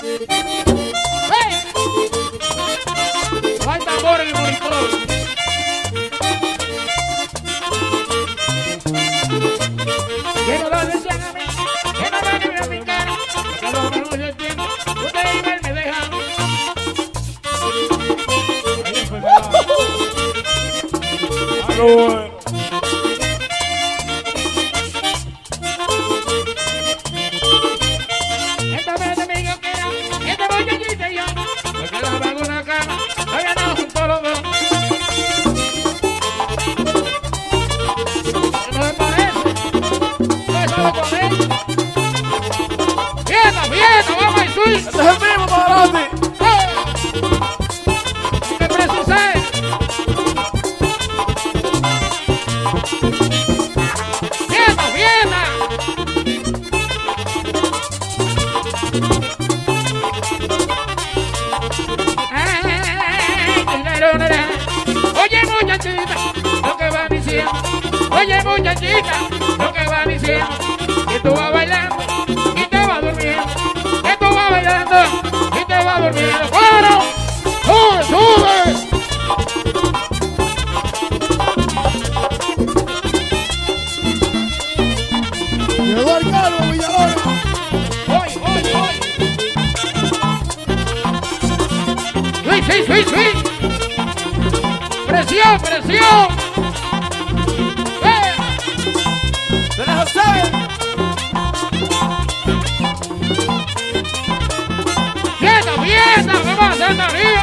¡Hey! No hay tambor en el monitor. Que no lo decían a mí, que no me deben a mi cara, que lo mejor yo entiendo, ustedes igual me dejan. Ahí enfermedad. A lo bueno. Esta vez de mi quiera, este voy a quitar yo, porque la hago una cama, había dado junto los dos. ¿No les parece? ¿Ustedes saben con él? ¡Fiesta, fiesta! ¡Vamos al swing! Este es el mismo para adelante. ¿Qué presucede? ¡Fiesta, fiesta! Oye muchachita, lo que van diciendo. Oye muchachita, lo que van diciendo. Que tú vas bailando y te vas durmiendo. Que tú vas bailando y te vas durmiendo. ¡Claro! ¡Sube, sube! Llegó el calvo, Villalona. ¡Hoy, hoy, hoy! ¡Swing, swing, swing, swing! ¡Presión, presión! ¡Se les hace! ¡Fiesta, fiesta! ¡Vamos a Santa María!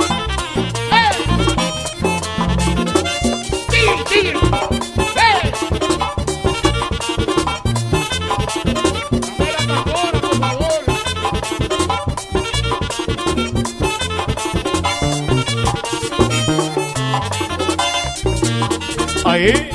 ¡Tigre, tigre! ¡Dame la tambora, por favor! Ahí.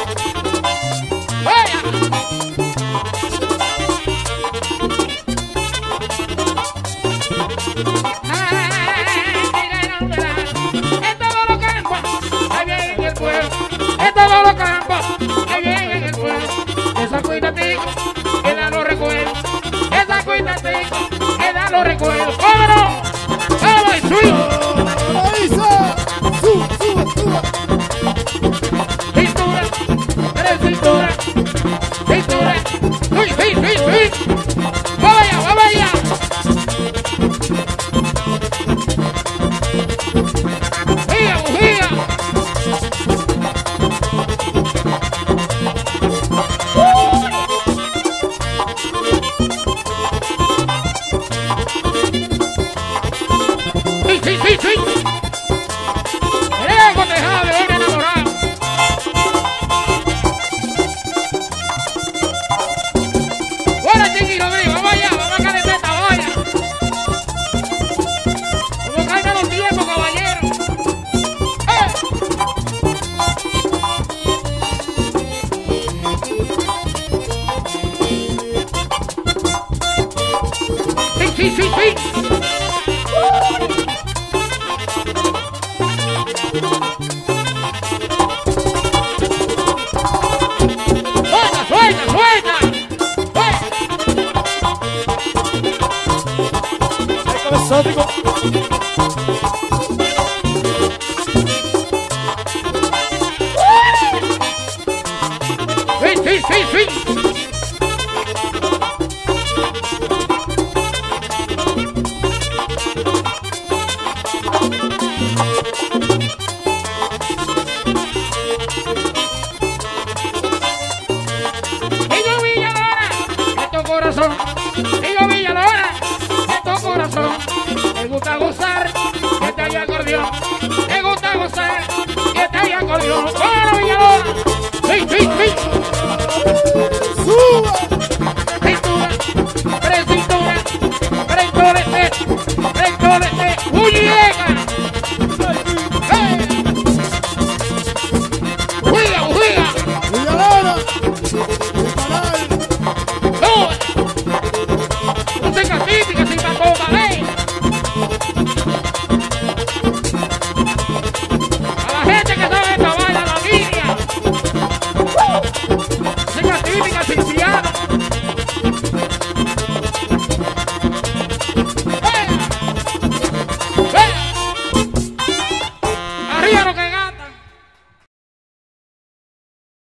Esa cuita tico, queda los recuerdos. Esa cuita tico, queda los recuerdos. ¡Cómo no! ¡Vamos, suyo! ¡Lo hizo! ¡Suba, suba, suba! ¡Cintura! ¡Tres cinturas! ¡Cintura! ¡Uy, sí, sí, sí! ¡Vamos allá, vamos allá! ¡Bujía, bujía! ¡Sí, sí, sí, sí! ¡El ego tejado de hoy enamorado! ¡Hola, chiquito, vamos allá! ¡Vamos a calentar esta valla! ¡Como caigan los tiempos, caballero! ¡Sí, sí, sí, sí! ¡Suelta, suelta, suelta! ¡Ay, cabezótico! ¡Sí, sí, sí, sí! Y yo Villalona, de tu corazón.